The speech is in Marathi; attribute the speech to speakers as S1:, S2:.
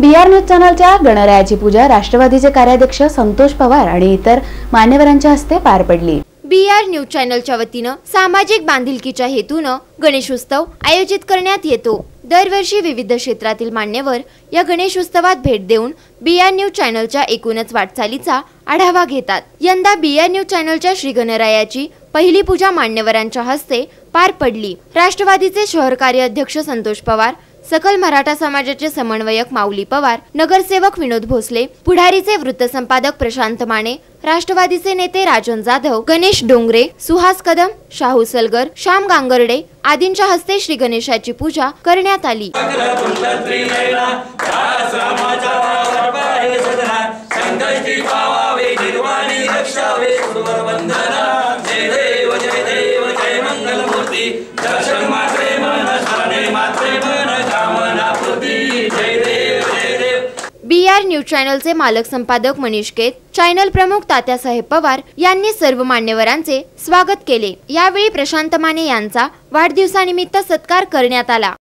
S1: BR न्यूज चॅनलच्या गणरायाची पूजा राष्ट्रवादीचे कार्याध्यक्ष संतोष पवार आणि इतर मान्यवरांच्या हस्ते पार पडली।
S2: BR न्यूज चॅनलच्या वतीनं सामाजिक बांधिलकीच्या हेतूनं गणेशोत्सव आयोजित करण्यात येतो। दरवर्षी विविध क्षेत्रातील मान्यवर या गणेशोत्सवात भेट देऊन BR न्यूज चॅनलच्या एकूणच वाटचालीचा आढावा घेतात। यंदा BR न्यूज चॅनलच्या श्री गणरायाची पहिली पूजा मान्यवरांच्या हस्ते पार पडली। राष्ट्रवादीचे शहर कार्याध्यक्ष संतोष पवार, सकल मराठा समाजाचे समन्वयक माऊली पवार, नगरसेवक विनोद भोसले, पुढारीचे वृत्तसंपादक प्रशांत माने, राष्ट्रवादीचे नेते राजन जाधव, गणेश डोंगरे, सुहास कदम, शाहू सलगर, श्याम गांगर्डे आदींच्या हस्ते श्री गणेशाची पूजा करण्यात आली। BR न्यूज चॅनलचे मालक संपादक मनीष केत, चॅनल प्रमुख तात्यासाहेब पवार यांनी सर्व मान्यवरांचे स्वागत केले। यावेळी प्रशांत माने यांचा वाढदिवसानिमित्त सत्कार करण्यात आला।